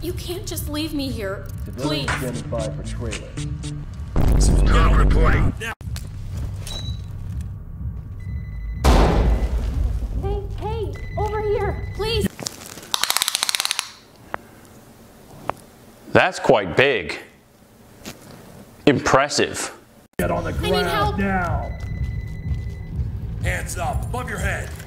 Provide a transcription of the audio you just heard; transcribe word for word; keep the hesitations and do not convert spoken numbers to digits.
You can't just leave me here. Please. Standing by for trailer. Now reporting. Now. Hey, hey, over here, please. That's quite big. Impressive. Get on the I need help. ground now. Hands up, above your head.